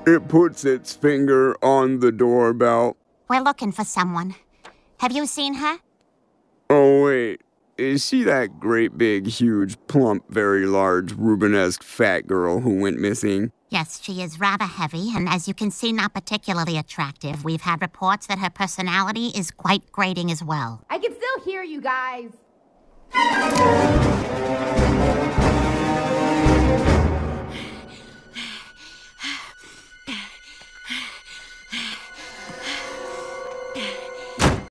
It puts its finger on the doorbell. We're looking for someone. Have you seen her? Oh, wait. Is she that great big, huge, plump, very large, Rubenesque fat girl who went missing? Yes, she is rather heavy, and as you can see, not particularly attractive. We've had reports that her personality is quite grating as well. I can still hear you guys.